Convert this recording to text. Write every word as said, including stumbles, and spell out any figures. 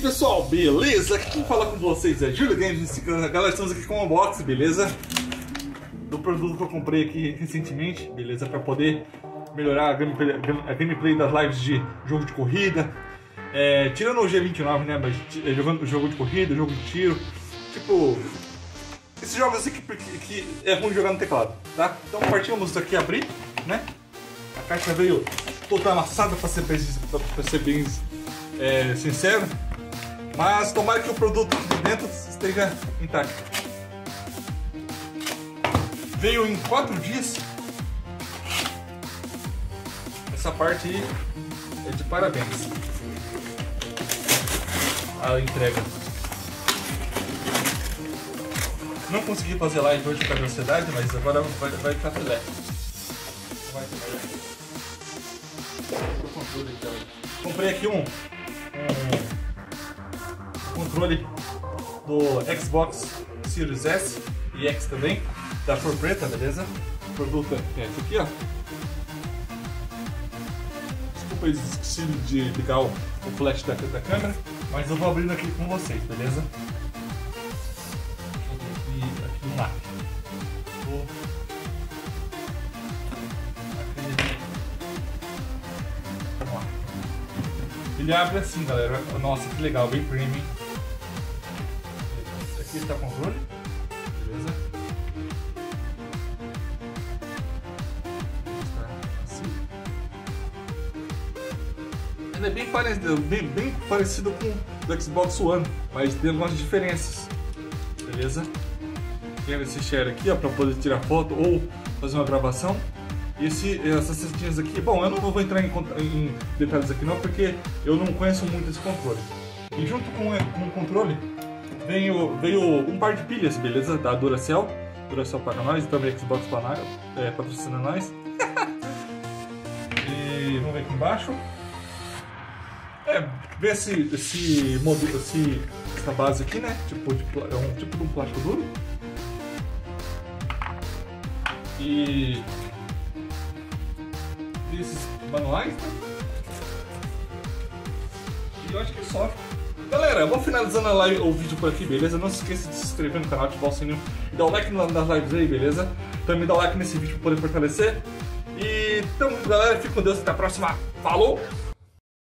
pessoal, beleza? Aqui quem fala com vocês é Júlio Games. Galera, estamos aqui com um unboxing, beleza? Do produto que eu comprei aqui recentemente, beleza? Para poder melhorar a gameplay, a gameplay das lives de jogo de corrida, é, tirando o G vinte e nove, né? Mas é, jogando jogo de corrida, jogo de tiro, tipo esses jogos assim que, que, que é ruim jogar no teclado, tá? Então partimos aqui abrir, né? A caixa veio toda amassada, para ser bem, pra ser bem é, sincero, mas tomara que o produto de dentro esteja intacto. Veio em quatro dias. Essa parte aí é de parabéns. A entrega. Não consegui fazer live hoje por causa da ansiedade, mas agora vai, vai ficar filé. Vai ficar filé. Comprei aqui um, um controle do Xbox Series S e X também, da cor preta, beleza? O produto é esse aqui, ó. Desculpa, eu esqueci de ligar o, o flash da, da câmera, mas eu vou abrindo aqui com vocês, beleza? Aqui, aqui um lado. Vou... Vamos lá. Ele abre assim, galera. Nossa, que legal, bem premium. Aqui está o controle, beleza? Ele é bem parecido, bem, bem parecido com o do Xbox One, mas tem algumas diferenças, beleza? Tem esse share aqui, ó, para poder tirar foto ou fazer uma gravação. E esse, essas setinhas aqui, bom, eu não vou entrar em, em detalhes aqui não, porque eu não conheço muito esse controle. E junto com, com o controle veio, veio um par de pilhas, beleza? Da Duracell. Duracell paga nós, e também Xbox é, patrocina nós. E vamos ver aqui embaixo. É, ver esse, esse modelo, esse, essa base aqui, né? Tipo, de, é um tipo de um plástico duro. E esses manuais, né? E eu acho que é só. Galera, eu vou finalizando a live, o vídeo por aqui, beleza? Não se esqueça de se inscrever no canal, ativar o sininho e dar o like nas lives aí, beleza? Também dá o like nesse vídeo para poder fortalecer. E então, galera, fique com Deus, até a próxima. Falou!